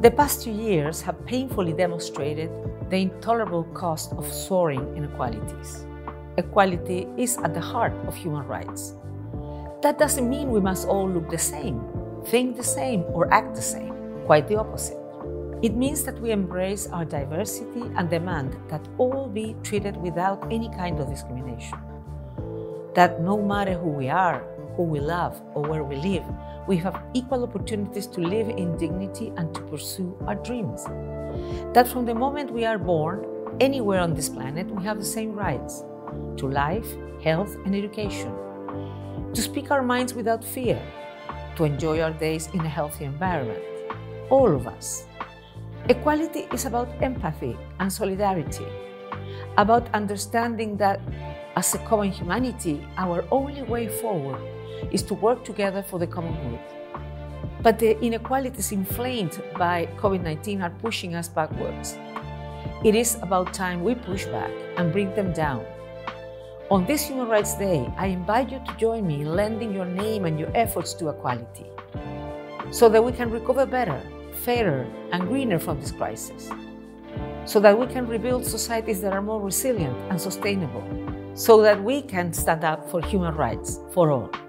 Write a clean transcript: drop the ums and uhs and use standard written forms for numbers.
The past 2 years have painfully demonstrated the intolerable cost of soaring inequalities. Equality is at the heart of human rights. That doesn't mean we must all look the same, think the same, or act the same. Quite the opposite. It means that we embrace our diversity and demand that all be treated without any kind of discrimination. That no matter who we are, who we love, or where we live, we have equal opportunities to live in dignity and to pursue our dreams. That from the moment we are born, anywhere on this planet, we have the same rights to life, health, and education, to speak our minds without fear, to enjoy our days in a healthy environment. All of us. Equality is about empathy and solidarity, about understanding that as a common humanity, our only way forward is to work together for the common good. But the inequalities inflamed by COVID-19 are pushing us backwards. It is about time we push back and bring them down. On this Human Rights Day, I invite you to join me in lending your name and your efforts to equality, so that we can recover better, fairer, and greener from this crisis, so that we can rebuild societies that are more resilient and sustainable, so that we can stand up for human rights for all.